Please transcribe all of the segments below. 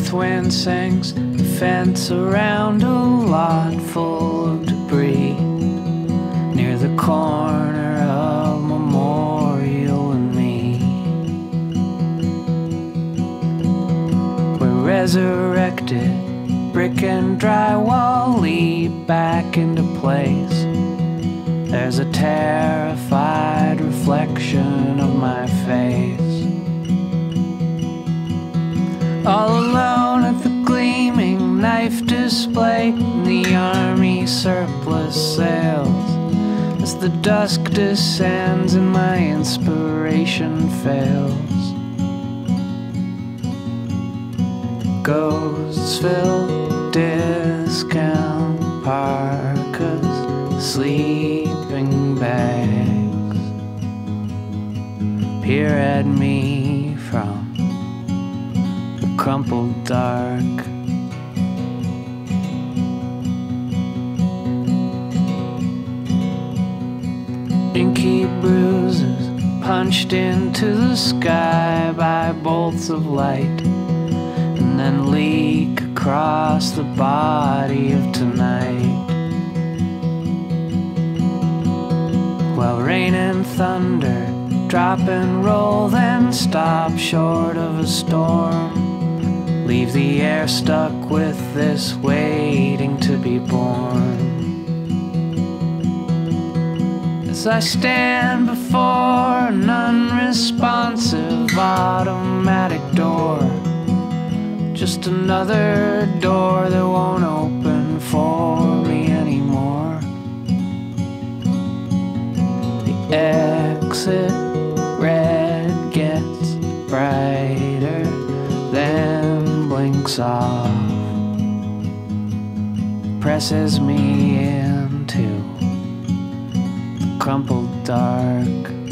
north wind sings the fence around a lot full of debris near the corner of Memorial and me. We're resurrected, brick and drywall lead back into place. There's a terrified reflection of my face. All alone at the gleaming knife display in the army surplus sales. As the dusk descends and my inspiration fails, ghosts fill discount parkas, sleeping bags peer at me from crumpled dark. Inky bruises punched into the sky by bolts of light, and then leak across the body of tonight. While rain and thunder drop and roll, then stop short of a storm. Leave the air stuck with this waiting to be born. As I stand before an unresponsive automatic door, just another door that won't open for me anymore. The exit red gets brighter, then blinks off, presses me into the crumpled dark.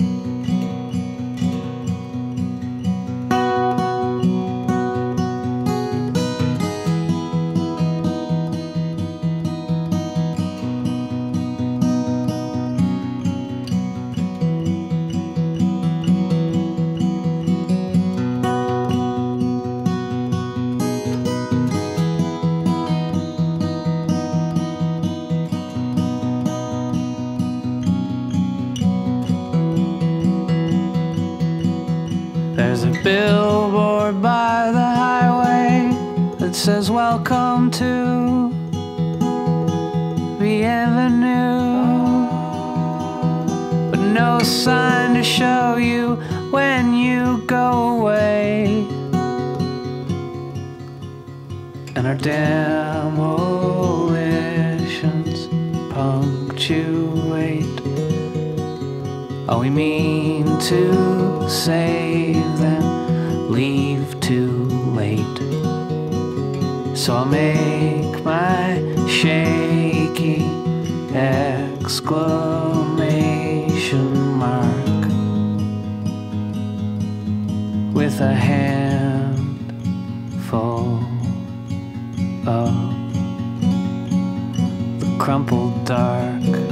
There's a billboard by the highway that says welcome to the avenue, but no sign to show you when you go away. And our demolitions punctuate all we mean to save, then leave too late. So I'll make my shaky exclamation mark with a handful of the crumpled dark.